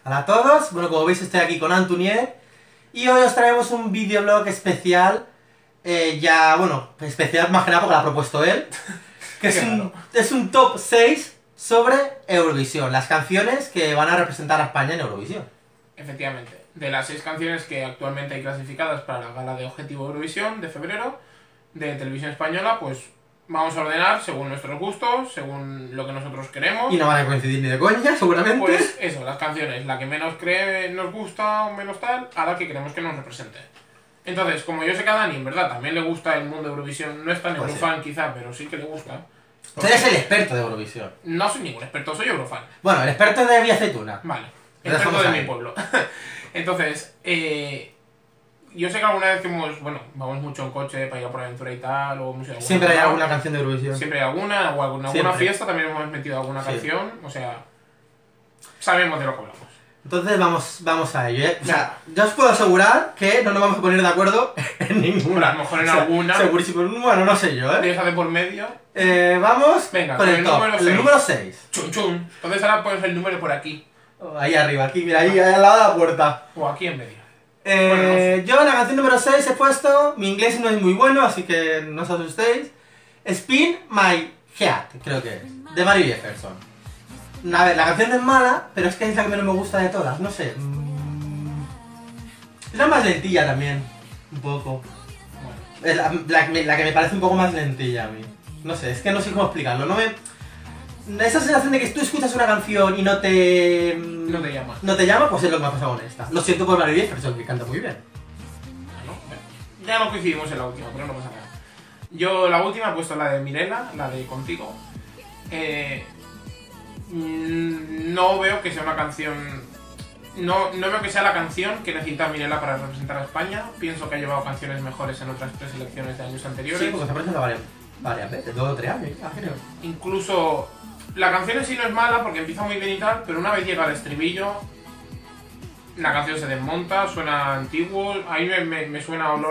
Hola a todos, bueno, como veis estoy aquí con Antunier y hoy os traemos un videoblog especial, especial más que nada porque lo ha propuesto él, que es un top 6 sobre Eurovisión, las canciones que van a representar a España en Eurovisión. Efectivamente, de las 6 canciones que actualmente hay clasificadas para la gala de Objetivo Eurovisión de febrero de Televisión Española, pues vamos a ordenar según nuestros gustos, según lo que nosotros queremos. Y no van a coincidir ni de coña, seguramente. Pues eso, las canciones, la que menos nos gusta o menos tal, a la que queremos que nos represente. Entonces, como yo sé que a Dani, en verdad, también le gusta el mundo de Eurovisión, no es tan Pues Eurofan quizá, pero sí que le gusta. Tú eres el experto de Eurovisión. No soy ningún experto, soy Eurofan. Bueno, el experto de Vía Aceituna. Vale, experto de mi pueblo. Entonces, yo sé que alguna vez que vamos mucho en coche para ir a por aventura y tal, o música. Siempre hay alguna canción de Eurovisión. Siempre hay alguna, o alguna fiesta también hemos metido alguna canción, o sea, sabemos de lo que hablamos. Entonces vamos a ello, ¿eh? O sea, yo os puedo asegurar que no nos vamos a poner de acuerdo en ninguna. A lo mejor en alguna. Segurísimo, bueno, no sé yo, ¿eh? Deja de por medio. Vamos venga, con el top, el número 6. Chun chun. Entonces ahora pones el número por aquí. Ahí arriba, aquí, mira, ahí al lado de la puerta. O aquí en medio. Yo la canción número 6 he puesto, mi inglés no es muy bueno, así que no os asustéis. Spin My Heart, creo que es, de Mary Jefferson. A ver, la canción no es mala, pero es que es la que menos me gusta de todas, no sé. Es la más lentilla también, un poco. Es la que me parece un poco más lentilla a mí. No sé, es que no sé cómo explicarlo, esa sensación de que tú escuchas una canción y no te llama. No te llama, pues es lo que me ha pasado con esta. Lo siento por Mary Jefferson, que canta muy bien. Ya no coincidimos en la última, pero no pasa nada. Yo la última he puesto la de Mirela, la de Contigo. No veo que sea una canción... No veo que sea la canción que necesita Mirela para representar a España. Pienso que ha llevado canciones mejores en otras preselecciones de años anteriores. Sí, porque se ha presentado varias veces, 2 o 3 años, creo. Incluso la canción en sí no es mala porque empieza muy bien y tal, pero una vez llega al estribillo, la canción se desmonta, suena antiguo, a mí me suena olor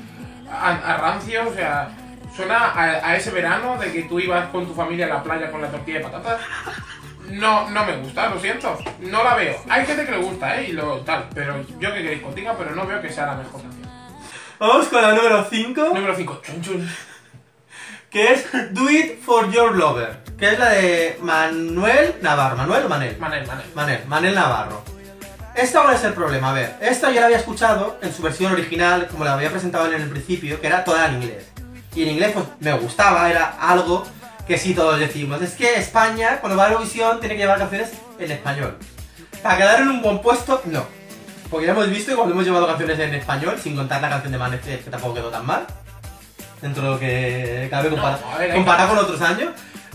a rancio, o sea, suena a ese verano de que tú ibas con tu familia a la playa con la tortilla de patatas. No me gusta, lo siento, no la veo. Hay gente que le gusta, pero yo que queréis contigo, pero no veo que sea la mejor canción. Vamos con la número 5. Número 5, chun chun. Que es Do It For Your Lover, que es la de Manuel Navarro. ¿Manuel o Manel? Manel Navarro. ¿Cuál es el problema? A ver, esta yo la había escuchado en su versión original, como la había presentado en el principio, que era toda en inglés. Y en inglés pues me gustaba, era algo que sí todos decimos. Es que España, cuando va a Eurovisión, tiene que llevar canciones en español. Para quedar en un buen puesto, no. Porque ya hemos visto que cuando hemos llevado canciones en español, sin contar la canción de Manel, que tampoco quedó tan mal, dentro de lo que cabe comparado con otros años.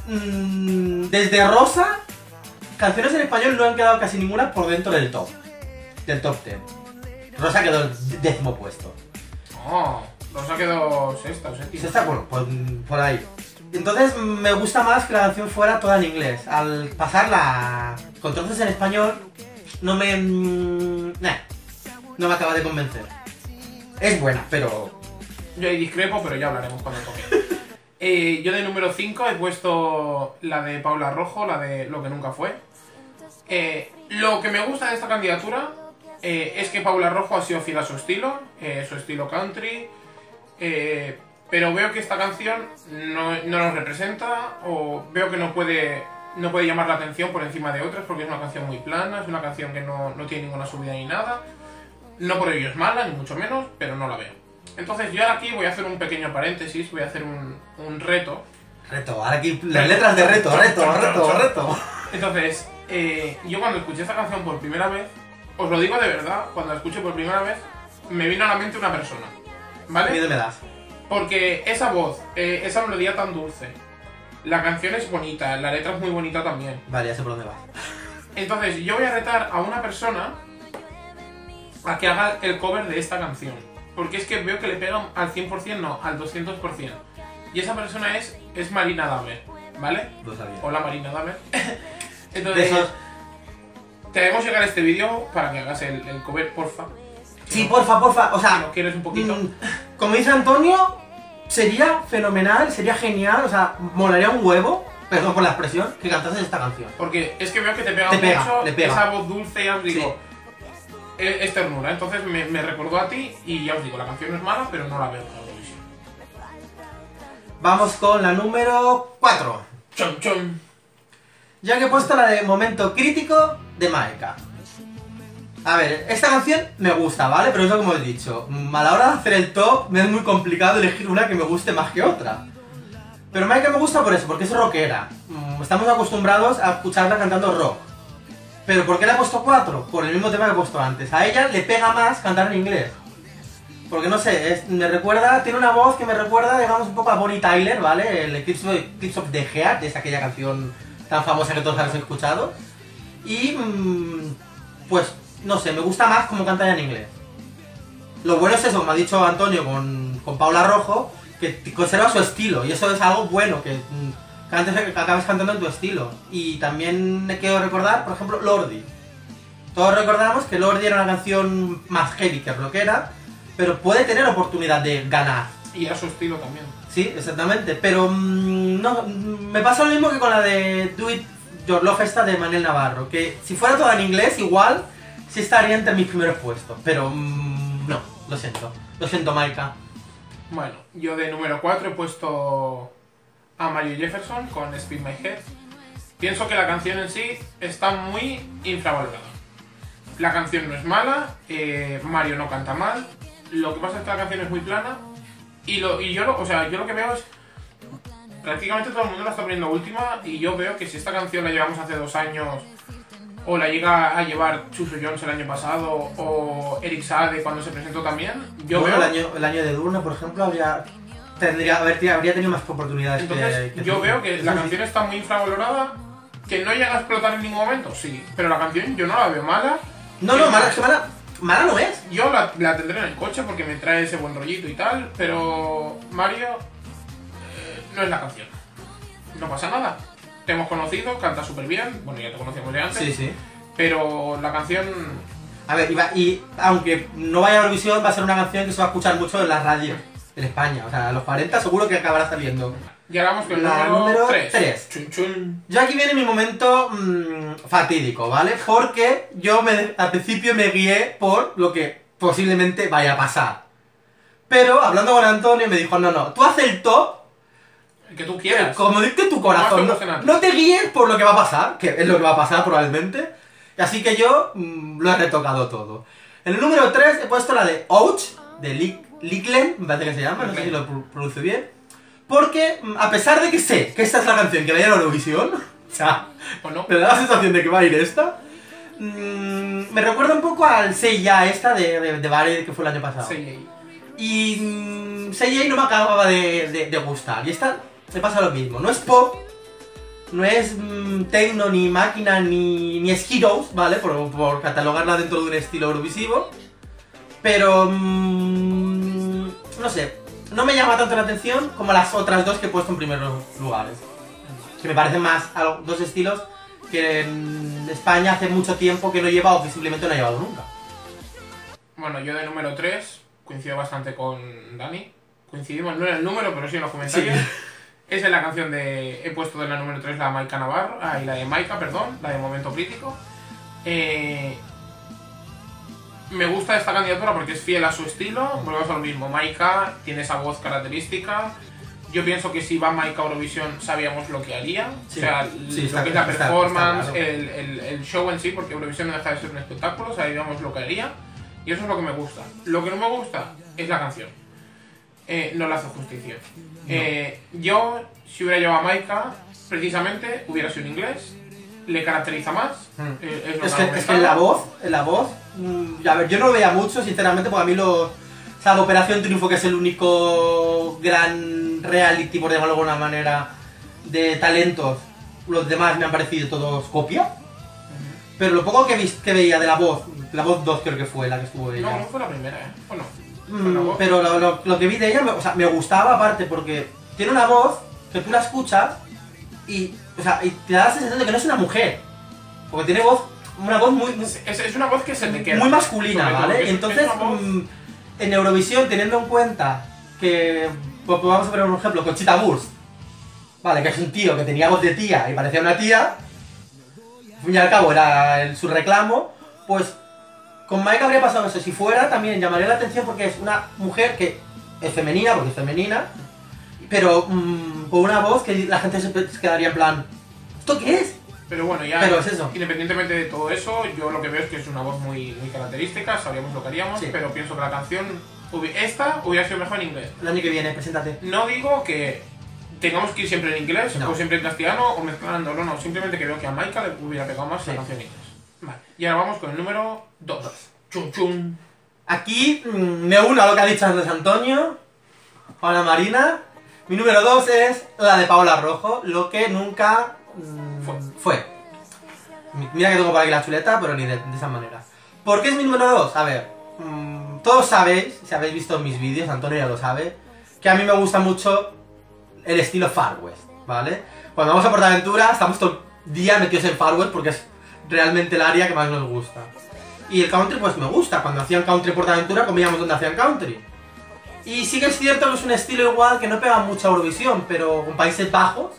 Desde Rosa, canciones en español no han quedado casi ninguna por dentro del top 10. Rosa quedó el 10º puesto. Rosa quedó sexta o séptima. Sexta, bueno, por ahí. Entonces me gusta más que la canción fuera toda en inglés. Al pasarla con trozos en español, no me acaba de convencer. Es buena, pero... Yo ahí discrepo, pero ya hablaremos cuando toque. Yo de número 5 he puesto la de Paula Rojo, la de Lo que nunca fue. Lo que me gusta de esta candidatura es que Paula Rojo ha sido fiel a su estilo country, pero veo que esta canción no nos representa, o veo que no puede llamar la atención por encima de otras, porque es una canción muy plana, es una canción que no tiene ninguna subida ni nada. No por ello es mala, ni mucho menos, pero no la veo. Entonces yo ahora aquí voy a hacer un pequeño paréntesis, voy a hacer un reto. Ahora aquí las letras de reto. Entonces, yo cuando escuché esta canción por primera vez, os lo digo de verdad, cuando la escuché por primera vez, me vino a la mente una persona, ¿vale? Miedo me das. Porque esa voz, esa melodía tan dulce, la canción es bonita, la letra es muy bonita también. Vale, ya sé por dónde vas. Entonces yo voy a retar a una persona a que haga el cover de esta canción. Porque es que veo que le pegan al 100%, no, al 200%. Y esa persona es Marina Damer, ¿vale? Lo sabía. Hola Marina Damer. Entonces, te haremos llegar este vídeo para que hagas el cover, porfa. Sí, porfa. O sea, ¿lo quieres un poquito? Como dice Antonio, sería fenomenal, sería genial, o sea, molaría un huevo perdón por la expresión, que cantases esta canción. Porque es que veo que te pega mucho esa voz dulce, ya os digo, es ternura. Entonces me recordó a ti y ya os digo, la canción no es mala, pero no la veo en Eurovisión. Vamos con la número 4. Chon, chon. Ya que he puesto la de Momento Crítico de Maika. A ver, esta canción me gusta, ¿vale? Pero es lo que hemos dicho. A la hora de hacer el top me es muy complicado elegir una que me guste más que otra. Pero Maika me gusta por eso, porque es rockera. Estamos acostumbrados a escucharla cantando rock. Pero ¿por qué le he puesto 4? Por el mismo tema que he puesto antes. A ella le pega más cantar en inglés. Porque no sé, me recuerda, tiene una voz que me recuerda, digamos, un poco a Bonnie Tyler, ¿vale? El Eclipse of the Heart, es aquella canción tan famosa que todos habéis escuchado. Y, pues, no sé, me gusta más como canta ella en inglés. Lo bueno es eso, como ha dicho Antonio con Paula Rojo, que conserva su estilo, y eso es algo bueno, que acabes cantando en tu estilo. Y también me quiero recordar, por ejemplo, Lordi. Todos recordamos que Lordi era una canción más heavy que rockera, pero puede tener oportunidad de ganar. Y a su estilo también. Sí, exactamente, pero no, me pasa lo mismo que con la de Do It Your Love esta de Manel Navarro, que si fuera toda en inglés igual sí estaría entre mis primeros puestos, pero no, lo siento Maika. Bueno, yo de número 4 he puesto a Mario Jefferson con Spin My Head. Pienso que la canción en sí está muy infravalorada. La canción no es mala, Mario no canta mal, lo que pasa es que la canción es muy plana y yo lo que veo es prácticamente todo el mundo la está poniendo última y yo veo que si esta canción la llevamos hace 2 años o la llega a llevar Chuso Jones el año pasado o Eric Saade cuando se presentó también, yo veo... El año de Durna, por ejemplo, habría tenido más oportunidades. Entonces, yo veo que la canción está muy infravalorada, que no llega a explotar en ningún momento, sí, pero la canción yo no la veo mala. No, mala no es. Yo la tendré en el coche porque me trae ese buen rollito y tal, pero Mario no es la canción. No pasa nada. Te hemos conocido, canta súper bien, bueno, ya te conocíamos de antes. Sí. Pero la canción... A ver, y aunque no vaya a Eurovisión, va a ser una canción que se va a escuchar mucho en las radios en España. O sea, a los 40 seguro que acabará saliendo. Y ahora vamos con la número 3. Chun, chun. Yo aquí viene mi momento fatídico, ¿vale? Porque yo al principio me guié por lo que posiblemente vaya a pasar. Pero hablando con Antonio me dijo, no, tú haces el top que tú quieras. Como dicte tu corazón, no te guíes por lo que va a pasar, que es lo que va a pasar probablemente. Así que yo lo he retocado todo. En el número 3 he puesto la de Ouch, de Licklen, me parece que se llama, no sé si lo pronuncio bien. Porque, a pesar de que sé que esta es la canción que va a ir a Eurovisión, o sea, me da la sensación de que va a ir esta, me recuerda un poco al Say Ya esta de Bari que fue el año pasado. Y Say Ya no me acababa de gustar. Y esta me pasa lo mismo. No es pop, no es techno, ni máquina, ni es Heroes, ¿vale? Por catalogarla dentro de un estilo eurovisivo. Pero, no sé, no me llama tanto la atención como las otras dos que he puesto en primeros lugares. Que me parecen más dos estilos que en España hace mucho tiempo que no lleva o visiblemente no ha llevado nunca. Bueno, yo de número 3 coincido bastante con Dani. Coincidimos no en el número, pero sí en los comentarios. Sí. Esa es la canción de... He puesto de la número 3 la de Maika Navarro. Y la de Maika, perdón, la de Momento Crítico. Me gusta esta candidatura porque es fiel a su estilo. Volvemos a lo mismo. Maika tiene esa voz característica. Yo pienso que si va Maika a Eurovisión sabíamos lo que haría. Sí, o sea, lo que es la performance, claro. el show en sí, porque Eurovisión no deja de ser un espectáculo, sabíamos lo que haría. Y eso es lo que me gusta. Lo que no me gusta es la canción. No le hace justicia. No. Yo, si hubiera llevado a Maika, precisamente hubiera sido en inglés. Le caracteriza más. Es que en la voz, a ver, yo no lo veía mucho, sinceramente, porque a mí la Operación Triunfo, que es el único gran reality, por llamarlo de alguna manera, de talentos, los demás me han parecido todos copia. Pero lo poco que veía de la voz 2 creo que fue la que estuvo ella. No fue la primera, Bueno. Pero lo que vi de ella, me gustaba aparte, porque tiene una voz que tú la escuchas y te da la sensación de que no es una mujer. Porque tiene una voz muy... Es una voz que se te queda. Muy masculina, ¿vale? Y entonces, en Eurovisión, teniendo en cuenta que... Pues vamos a poner un ejemplo, Conchita Wurst. Vale, que es un tío que tenía voz de tía y parecía una tía. Al fin y al cabo era su reclamo. Pues con Maika habría pasado eso. Si fuera, también llamaría la atención porque es una mujer que es femenina, porque es femenina, pero con una voz que la gente se quedaría en plan, ¿esto qué es? Pero bueno, ya pero es eso. Independientemente de todo eso, yo lo que veo es que es una voz muy característica, sabríamos lo que haríamos, sí. Pero pienso que la canción, esta hubiera sido mejor en inglés. El año que viene, preséntate. No digo que tengamos que ir siempre en inglés, o siempre en castellano, o mezclándolo, no, simplemente que veo que a Maika le hubiera pegado más la canción en inglés. Vale, y ahora vamos con el número 2. Chum chum. Aquí me uno a lo que ha dicho Andrés Antonio, Juana Marina. Mi número 2 es la de Paola Rojo, lo que nunca fue. Mira que tengo por aquí la chuleta, pero ni de esa manera. ¿Por qué es mi número 2? A ver, todos sabéis, si habéis visto mis vídeos, Antonio ya lo sabe, que a mí me gusta mucho el estilo Far West, ¿vale? Cuando vamos a PortAventura estamos todo el día metidos en Far West porque es realmente el área que más nos gusta. Y el country pues me gusta, cuando hacían country en PortAventura comíamos donde hacían country. Y sí que es cierto que es un estilo igual que no pega mucho a Eurovisión, pero con Países Bajos,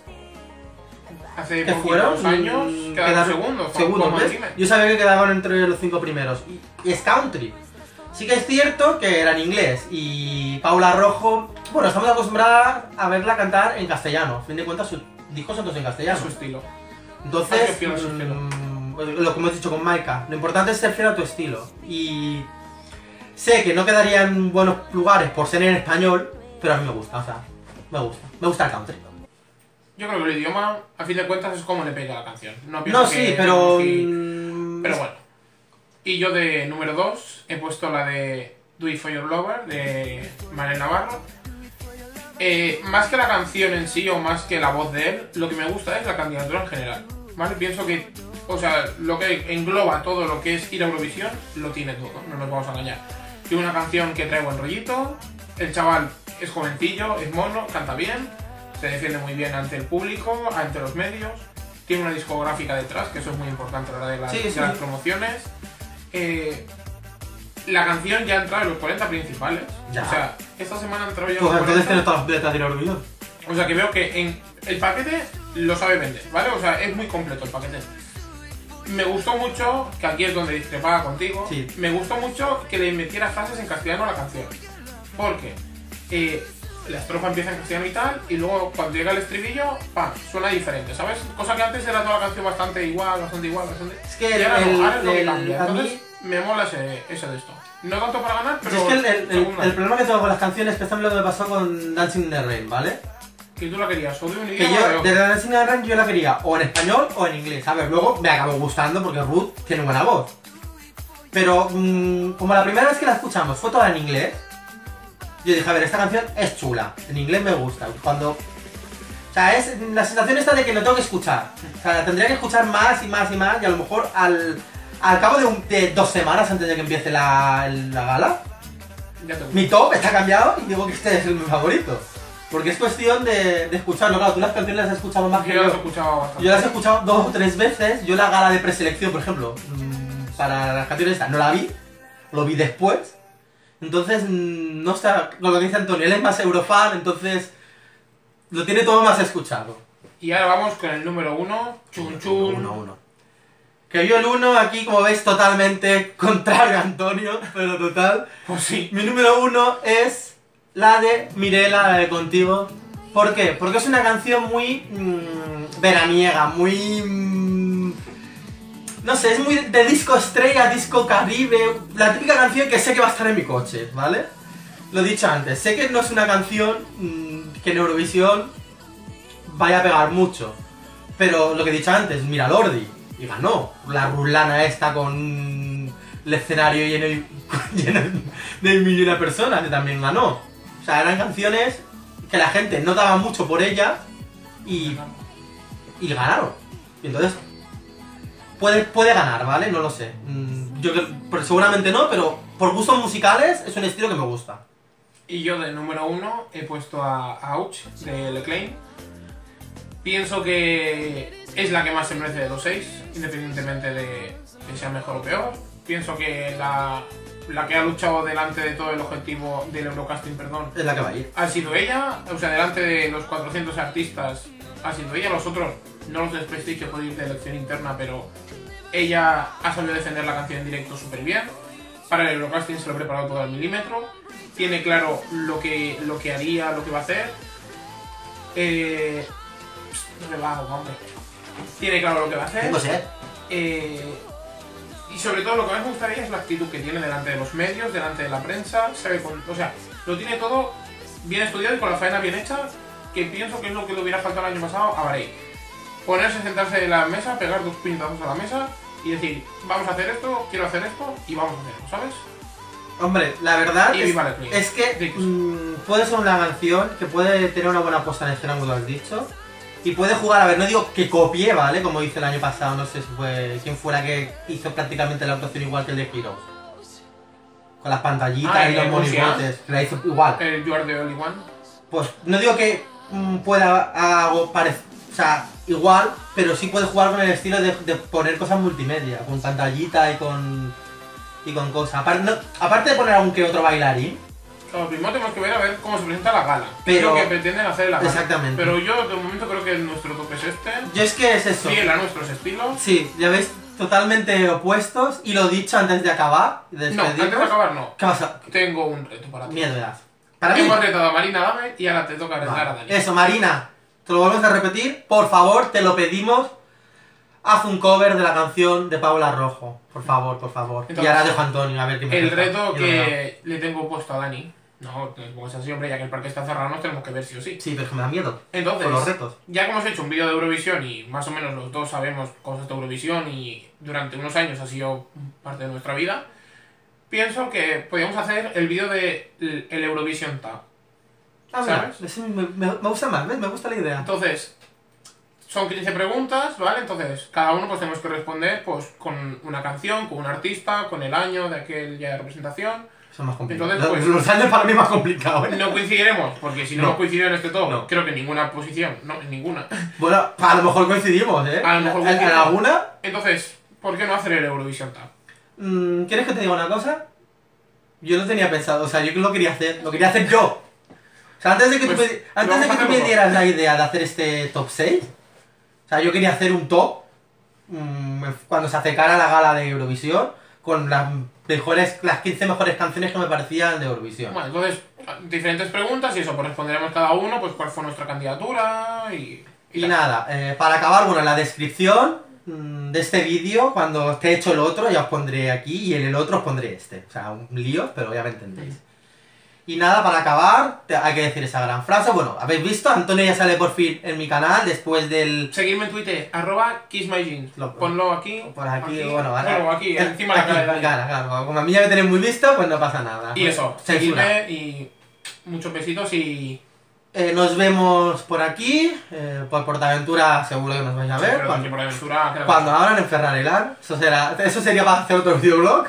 hace que fueron años, quedaron segundos, ¿ves? Yo sabía que quedaban entre los 5 primeros. Y es country. Sí que es cierto que era en inglés. Y Paula Rojo, bueno, estamos acostumbrados a verla cantar en castellano. A fin de cuentas, sus discos son todos en castellano. Es su estilo. Entonces, lo que hemos dicho con Maika, lo importante es ser fiel a tu estilo. Y sé que no quedaría en buenos lugares por ser en español, pero a mí me gusta, o sea, me gusta el country. Yo creo que el idioma, a fin de cuentas, es como le pega a la canción. No, sí, pero... Pero bueno. Y yo de número 2 he puesto la de Do It For Your Lover, de Manel Navarro. Más que la canción en sí, o más que la voz de él, lo que me gusta es la candidatura en general, ¿vale? Pienso que, o sea, lo que engloba todo lo que es ir a Eurovisión, lo tiene todo, no nos vamos a engañar. Tiene una canción que trae buen rollito, el chaval es jovencillo, es mono, canta bien, se defiende muy bien ante el público, ante los medios, tiene una discográfica detrás, que eso es muy importante a la hora de las promociones. La canción ya ha entrado en los 40 principales, ya. O sea, esta semana ha entrado ya en los 40. Entonces tienes todas las letras de Eurovisión. O sea que veo que en el paquete lo sabe vender, ¿vale? O sea, es muy completo el paquete. Me gustó mucho, que aquí es donde discrepaba contigo, sí. Me gustó mucho que le metiera frases en castellano a la canción. Porque la estrofa empieza en castellano y tal, y luego cuando llega el estribillo, ¡pam!, suena diferente, ¿sabes? Cosa que antes era toda la canción bastante igual, bastante... Es que ahora es lo que cambia. Entonces me mola ese de esto. No tanto para ganar, pero... Es que el problema que tengo con las canciones, especialmente lo que me pasó con Dancing in the Rain, ¿vale? Que tú la querías, o de un idioma o de Dancing in the Rain yo la quería o en español o en inglés. A ver, luego me acabó gustando porque Ruth tiene buena voz. Pero como la primera vez que la escuchamos fue toda en inglés, yo dije, a ver, esta canción es chula, en inglés me gusta. Cuando... O sea, es la sensación esta de que lo tengo que escuchar. O sea, tendría que escuchar más y más y más, y a lo mejor al cabo de 2 semanas antes de que empiece la gala, mi top está cambiado y digo que este es mi favorito. Porque es cuestión de escucharlo. Claro, tú las canciones las has escuchado más que yo. Las he escuchado bastante. Yo las he escuchado 2 o 3 veces. Yo la gala de preselección, por ejemplo, para las canciones estas, no la vi. Lo vi después. Entonces, no está, lo que dice Antonio, él es más eurofan, entonces lo tiene todo más escuchado. Y ahora vamos con el número 1, chun chun. 1. Que yo el 1 aquí, como veis, totalmente contrario a Antonio, pero total. Pues sí. Mi número 1 es la de Mirela, la de Contigo. ¿Por qué? Porque es una canción muy veraniega, muy... no sé, es muy de disco estrella, disco caribe, la típica canción que sé que va a estar en mi coche, ¿vale? Lo he dicho antes, sé que no es una canción que en Eurovisión vaya a pegar mucho, pero lo que he dicho antes, mira Lordi, y ganó, la Ruslana esta con el escenario lleno de 1 millón de personas, que también ganó. O sea, eran canciones que la gente no daba mucho por ellas y ganaron. Y entonces... Puede ganar, ¿vale? No lo sé. Yo seguramente no, pero por gustos musicales es un estilo que me gusta. Y yo de número 1 he puesto a Ouch, de Leclaim. Pienso que es la que más se merece de los 6, independientemente de que sea mejor o peor. Pienso que la que ha luchado delante de todo el objetivo del Eurocasting, perdón, es la que va a ir. Ha sido ella, o sea, delante de los 400 artistas, ha sido ella. Los otros no los desprestigio por ir de elección interna, pero ella ha sabido defender la canción en directo súper bien. Para el Eurocasting se lo ha preparado todo al milímetro. Tiene claro lo que haría, lo que va a hacer. No me va, hombre. Tiene claro lo que va a hacer. No sé. Y sobre todo lo que más me gustaría es la actitud que tiene delante de los medios, delante de la prensa. O sea, lo tiene todo bien estudiado y con la faena bien hecha, que pienso que es lo que le hubiera faltado el año pasado a Bahrein. Ponerse, sentarse en la mesa, pegar 2 puñetazos a la mesa y decir, vamos a hacer esto, quiero hacer esto y vamos a hacerlo, ¿sabes? Hombre, la verdad y es que puede ser una canción que puede tener una buena puesta en escena, como tú has dicho, y puede jugar, a ver, no digo que copie, ¿vale? Como hice el año pasado, no sé si fue quién fuera que hizo prácticamente la actuación igual que el de Heroes. Con las pantallitas y los monigotes, que la hizo igual. El You Are The Only One. Pues no digo que pueda algo parecer, o sea, igual, pero sí puede jugar con el estilo de poner cosas multimedia, con pantallita y con cosas. Aparte de poner algún que otro bailarín. Claro, primero tenemos que ver cómo se presenta la gala. Pero lo que pretenden hacer en la gala. Exactamente. Pero yo de momento creo que nuestro toque es este. Yo es que es eso. Fiel a nuestros estilos. Sí, ya veis, totalmente opuestos. Y lo dicho antes de acabar. No, antes de acabar no. ¿Qué pasa? Tengo un reto para ti. Miedo das. Para mí. Hemos retado a Marina Dame y ahora te toca retar a Dani. Eso, Marina, te lo volvemos a repetir. Por favor, te lo pedimos. Haz un cover de la canción de Paula Rojo. Por favor, por favor. Entonces, y ahora dejo a Antonio a ver qué me el reto que le tengo puesto a Dani. No, pues así, hombre, ya que el parque está cerrado nos tenemos que ver sí o sí. Sí, pero es que me da miedo. Entonces, con los retos. Ya que hemos hecho un vídeo de Eurovisión y más o menos los dos sabemos cosas de Eurovisión y durante unos años ha sido parte de nuestra vida, pienso que podríamos hacer el vídeo de el Eurovision Tag. ¿Sabes? Me gusta más, ¿ves? Me gusta la idea. Entonces, son 15 preguntas, ¿vale? Entonces, cada uno pues tenemos que responder pues con una canción, con un artista, con el año de aquel día de representación. Eso es más complicado. Entonces, pues, los años para mí es más complicado, ¿eh? No coincidiremos, porque si no coincidido en este top, creo que en ninguna posición, no, en ninguna. Bueno, a lo mejor coincidimos, ¿eh? A lo mejor coincidimos. ¿En alguna? Entonces, ¿por qué no hacer el Eurovision Tag? ¿Quieres que te diga una cosa? Yo lo tenía pensado, o sea, yo lo quería hacer yo. O sea, antes de que tú me dieras la idea de hacer este top 6, o sea, yo quería hacer un top cuando se acercara la gala de Eurovisión con las 15 mejores canciones que me parecían de Eurovisión. Bueno, entonces, diferentes preguntas y eso, pues responderemos cada uno, pues cuál fue nuestra candidatura y nada, para acabar, bueno, en la descripción de este vídeo, cuando esté hecho el otro, ya os pondré aquí y en el otro os pondré este. O sea, un lío, pero ya me entendéis. Y nada, para acabar, hay que decir esa gran frase. Bueno, habéis visto, Antonio ya sale por fin en mi canal después del... Seguidme en Twitter, @kissmyjeans. Ponlo aquí. Por aquí, bueno, ahora... Bueno, aquí, encima de la cara. Claro, como a mí ya me tenéis muy visto, pues no pasa nada. Y eso, seguidme y muchos besitos y... nos vemos por aquí, por Portaventura seguro que nos vais a ver. Cuando abran en Ferrari Land, eso sería para hacer otro videoblog.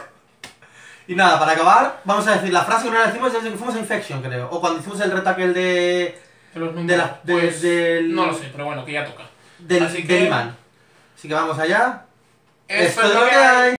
Y nada, para acabar, vamos a decir la frase que no la decimos desde que fuimos a Infection, creo. O cuando hicimos el reto aquel de los números, del... No lo sé, pero bueno, que ya toca. Del imán. Así que vamos allá. Esto es lo que hay.